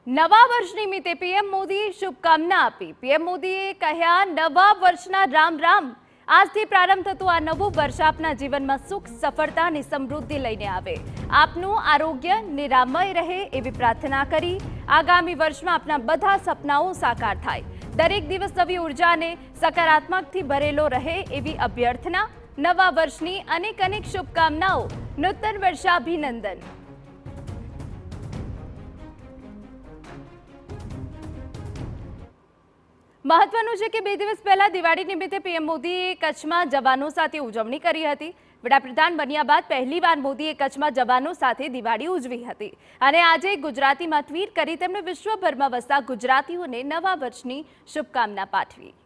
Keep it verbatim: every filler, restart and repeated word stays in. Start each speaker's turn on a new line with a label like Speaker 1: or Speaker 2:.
Speaker 1: નવા વર્ષ નિમિત્તે પીએમ મોદીએ શુભકામના આપી। પીએમ મોદીએ કહ્યા, નવા વર્ષના રામ રામ। આજથી પ્રારંભ થતું આ નવું વર્ષ આપના જીવનમાં સુખ, સફળતા અને સમૃદ્ધિ લઈને આવે। આપનું આરોગ્ય નિરામય રહે એવી પ્રાર્થના કરી। આગામી વર્ષમાં આપના બધા સપનાઓ સાકાર થાય। દરેક દિવસ નવી ઉર્જા અને સકારાત્મકથી ભરેલો રહે એવી અભ્યર્થના। નવા વર્ષની અનેક અનેક શુભકામનાઓ। નૂતન વર્ષાભિનંદન। મહત્વનું છે કે બે દિવસ પહેલા દિવાળી નિમિત્તે પીએમ મોદીએ કચ્છમાં જવાનો સાથે ઉજવણી કરી હતી। વડાપ્રધાન બન્યા બાદ પહેલીવાર મોદીએ કચ્છમાં જવાનો સાથે દિવાળી ઉજવી હતી અને આજે ગુજરાતીમાં ટ્વીટ કરી તેમણે વિશ્વભરમાં વસતા ગુજરાતીઓને નવા વર્ષની શુભકામના પાઠવી।